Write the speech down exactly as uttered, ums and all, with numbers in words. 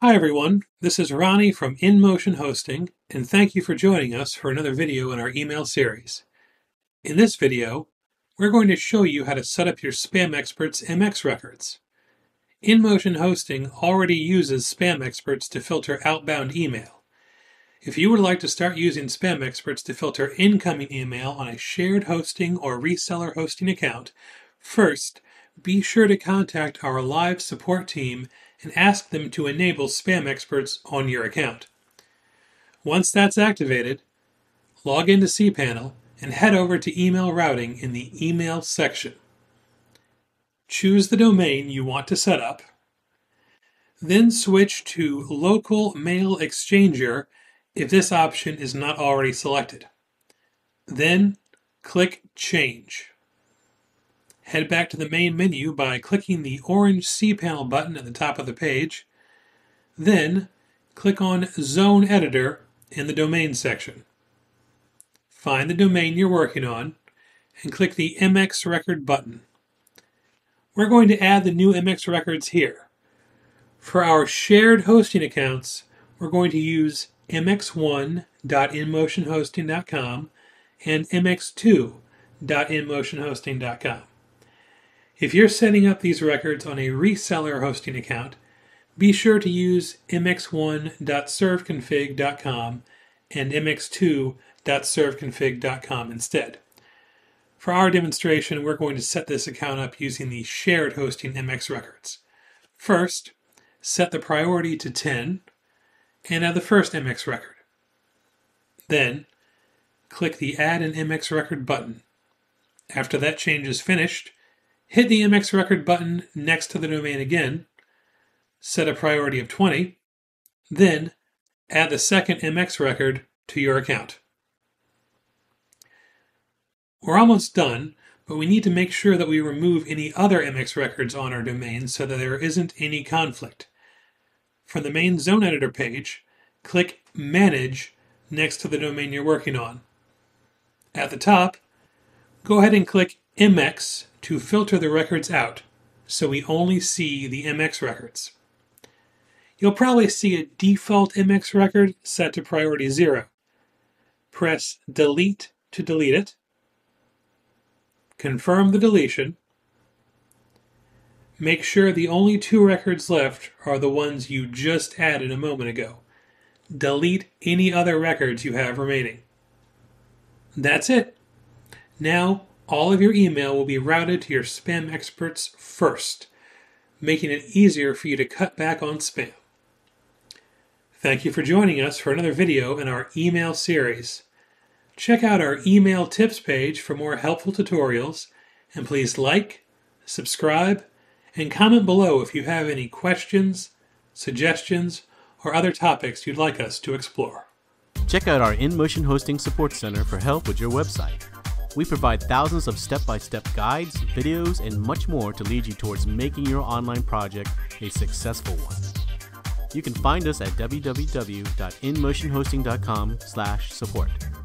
Hi everyone, this is Ronnie from InMotion Hosting, and thank you for joining us for another video in our email series. In this video, we're going to show you how to set up your SpamExperts M X Records. InMotion Hosting already uses SpamExperts to filter outbound email. If you would like to start using SpamExperts to filter incoming email on a shared hosting or reseller hosting account, first, be sure to contact our live support team and ask them to enable SpamExperts on your account. Once that's activated, log into cPanel and head over to email routing in the email section. Choose the domain you want to set up, then switch to Local Mail Exchanger if this option is not already selected. Then click Change. Head back to the main menu by clicking the orange cPanel button at the top of the page. Then, click on Zone Editor in the Domain section. Find the domain you're working on and click the M X Record button. We're going to add the new M X Records here. For our shared hosting accounts, we're going to use m x one dot in motion hosting dot com and m x two dot in motion hosting dot com. If you're setting up these records on a reseller hosting account, be sure to use m x one dot serve config dot com and m x two dot serve config dot com instead. For our demonstration, we're going to set this account up using the shared hosting M X Records. First, set the priority to ten and add the first M X record. Then, click the Add an M X Record button. After that change is finished, hit the M X Record button next to the domain again, set a priority of twenty, then add the second M X record to your account. We're almost done, but we need to make sure that we remove any other M X records on our domain so that there isn't any conflict. From the main Zone Editor page, click Manage next to the domain you're working on. At the top, go ahead and click M X to filter the records out, so we only see the M X records. You'll probably see a default M X record set to priority zero. Press Delete to delete it. Confirm the deletion. Make sure the only two records left are the ones you just added a moment ago. Delete any other records you have remaining. That's it. Now, all of your email will be routed to your SpamExperts first, making it easier for you to cut back on spam. Thank you for joining us for another video in our email series. Check out our email tips page for more helpful tutorials, and please like, subscribe, and comment below if you have any questions, suggestions, or other topics you'd like us to explore. Check out our InMotion Hosting Support Center for help with your website. We provide thousands of step-by-step guides, videos, and much more to lead you towards making your online project a successful one. You can find us at w w w dot in motion hosting dot com slash support.